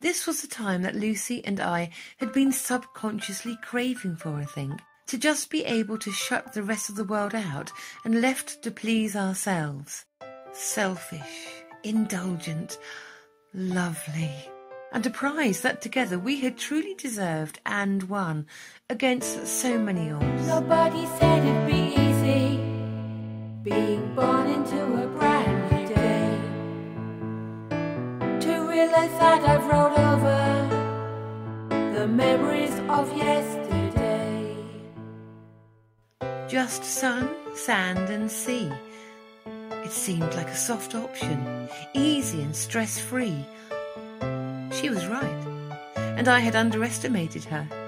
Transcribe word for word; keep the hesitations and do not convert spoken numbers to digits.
This was the time that Lucy and I had been subconsciously craving for, I think. To just be able to shut the rest of the world out and left to please ourselves. Selfish, indulgent, lovely. And a prize that together we had truly deserved and won against so many odds. Nobody said it'd be easy, being born into a brand new day. To realise that I've rolled over the memories of yesterday. Just sun, sand and sea. It seemed like a soft option, easy and stress-free. She was right, and I had underestimated her.